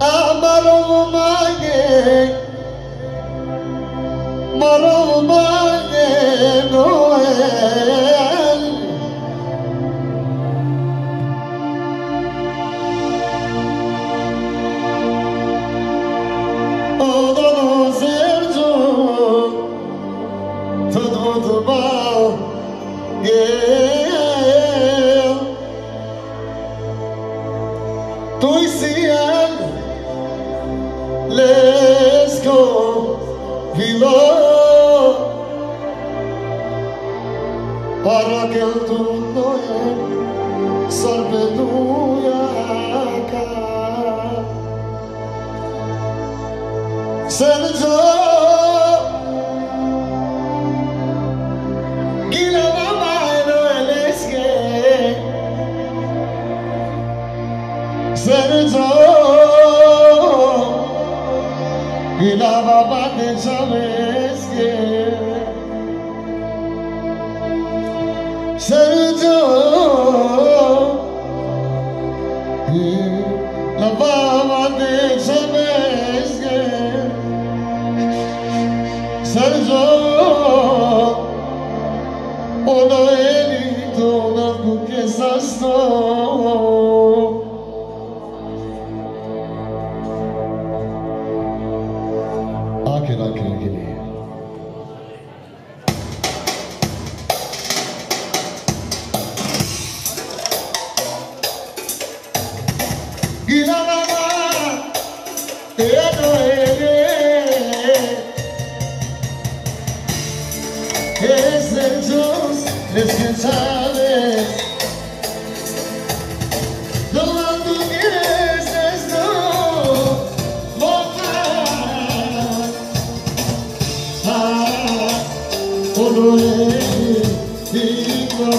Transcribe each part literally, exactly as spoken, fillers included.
Amaromaye, Maromaye, Noel. Oda no serjo, todo do mal, yeah. Tu sian, let's go, below. Para que el mundo salve tuya acá. Sergio, gila mama no eleske. Sergio, gila mama de chaveske. Sergio, la mama de chaveske. Sergio, ono elito na kuke sasto. Akin, akin, akin. Gina mama, eno ele. Esos descansables, no tú quieres esto, volver. Ah, todo es igual.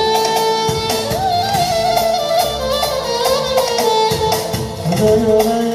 Oh,